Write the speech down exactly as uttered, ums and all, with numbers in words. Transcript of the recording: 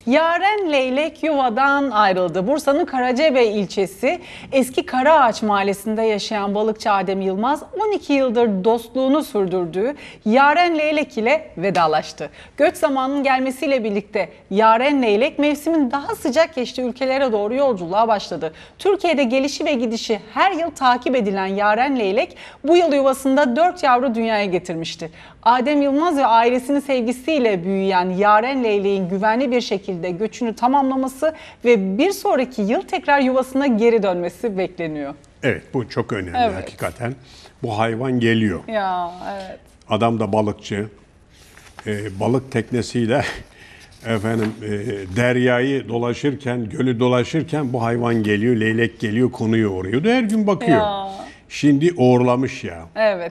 Yaren leylek yuvadan ayrıldı. Bursa'nın Karacabey ilçesi Eski Karaağaç mahallesinde yaşayan balıkçı Adem Yılmaz on iki yıldır dostluğunu sürdürdüğü Yaren leylek ile vedalaştı. Göç zamanının gelmesiyle birlikte Yaren leylek mevsimin daha sıcak geçtiği ülkelere doğru yolculuğa başladı. Türkiye'de gelişi ve gidişi her yıl takip edilen Yaren leylek bu yıl yuvasında dört yavru dünyaya getirmişti. Adem Yılmaz ve ailesinin sevgisiyle büyüyen Yaren leyleğin güvenli bir şekilde göçünü tamamlaması ve bir sonraki yıl tekrar yuvasına geri dönmesi bekleniyor. Evet, bu çok önemli Evet. hakikaten. Bu hayvan geliyor. Ya evet. Adam da balıkçı. Ee, balık teknesiyle efendim e, deryayı dolaşırken, gölü dolaşırken bu hayvan geliyor, leylek geliyor, konuyu uğruyordu. Her gün bakıyor. Ya. Şimdi uğurlamış ya. Evet.